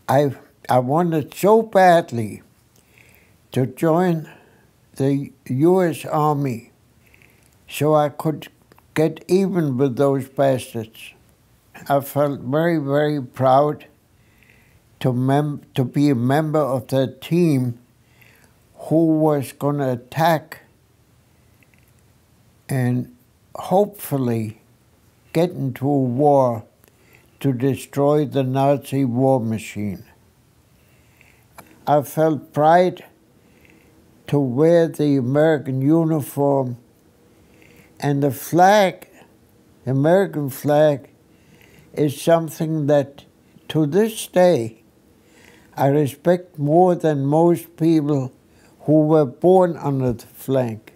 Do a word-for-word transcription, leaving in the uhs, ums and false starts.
I, I wanted so badly to join the U S Army so I could get even with those bastards. I felt very, very proud to, mem to be a member of that team who was going to attack and hopefully get into a war to destroy the Nazi war machine. I felt pride to wear the American uniform, and the flag, the American flag, is something that to this day I respect more than most people who were born under the flag.